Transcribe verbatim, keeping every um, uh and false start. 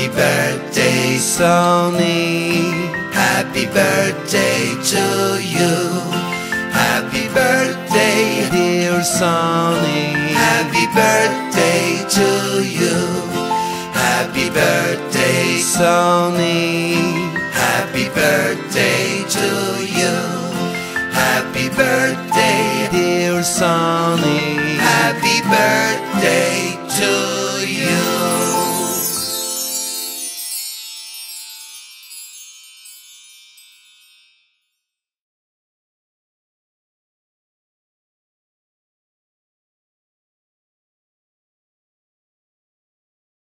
Happy birthday, Sonny. Happy birthday to you. Happy birthday, dear Sonny. Happy birthday to you. Happy birthday, Sonny. Happy birthday to you. Happy birthday, dear Sonny. Happy birthday to you.